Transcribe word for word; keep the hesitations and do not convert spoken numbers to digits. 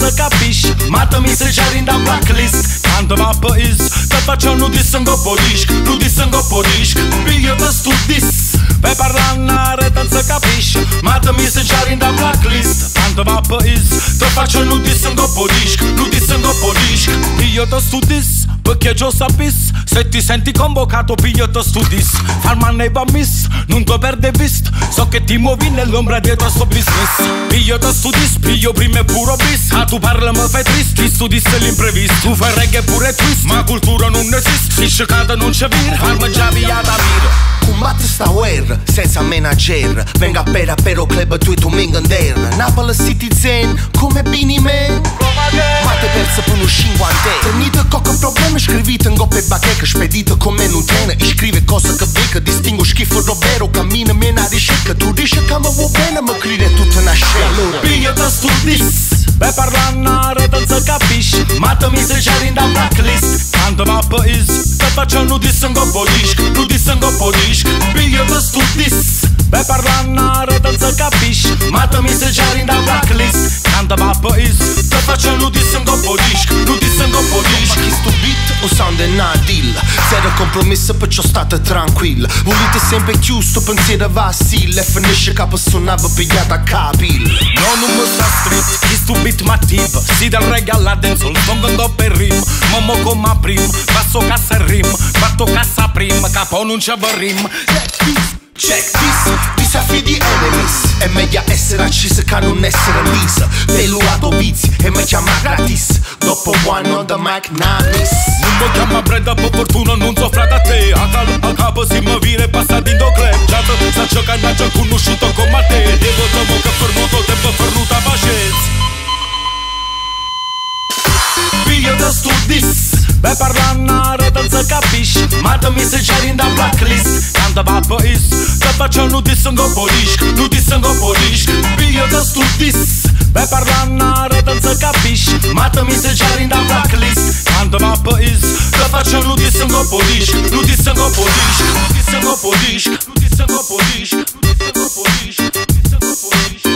să capisci. Mată-mi să jari da blacklist. Quando va păis, te faccio nu dis în gopodișc. Nu dis în gopodișc, io te studis. Pe parlare te să capisci. Mată-mi să jari da blacklist. Quando va păis, te faccio nu dis în gopodișc. Nu dis în gopodișc, io te studis. Perché già sapis, se ti senti convocato io te studis. Farma ne va miss, non ti perde vist. So che ti muovi nell'ombra dietro a sto business. Io te studis, io prima e puro bis. Ah, tu parla mi fai trist, ti studis l'imprevisto. Tu fai reggae pure twist, ma cultura non esiste. Si sciocata non c'è vir, farma già via da vir. Combatte sta guerra senza menager. Venga per a pero club tu e tu mingander. Napoli Citizen come Bini Man. Ma te persa până cinquanta. Tenite coca probleme scrivite în gope bachecă. Spedită come nu trenă. Îi scrive cosa că vecă. Distingo schifo robero. Cammina mena ricerca. Tu dici că mă vuoi bene. Mă crede tutto una scena. Io te studis. Per parlare te să capisci. Mată-mi să jari da blacklist. Quando va păis, te faccio nu dis în gopodișc. Nu dis în gopodișc, io te studis. Per parlare te să capisci. Mată-mi să jari da blacklist. Quando va păis, te faccio nu dis în gopodișc. Nu dis în gopodișc. Ma chi sto beat o sound è una deal. Zero compromesso perciò state tranquilla. Volete sempre chiuso pensiero vacille. Finisce che suonava pigliata a capil. No, non mi sta street, chi sto beat ma tip. Si del reggae alla dancehall, sto con doppio rim. Momo come prim, passo cassa e rim. Fatto cassa prim, capo non c'è rim. Check this, disaffi di enemies. È meglio essere accisa che non essere lisa. Peluato vizi, è meglio ma gratis. Dopo one on the mic, namis. Non mi chiama preda per fortuna, non soffra da te. A capo, a capo si mi vire passati in do club. Già te, sta giocando a già conosciuto come te. Devo dopo che per molto tempo fernuta pazienza. Io te studis. Per parlare te să capisci. Mată-mi să jari da blacklist. Quando va păis, te faccio nu dis în gopodișc. Nu dis în gopodișc, io te studis. Per parlare te să capisci. Mată-mi să jari da blacklist. Quando va păis, te faccio nu dis în gopodișc. Nu dis în gopodișc, nu dis în gopodișc. Nu dis în gopodișc, nu dis în gopodișc, nu dis în gopodișc.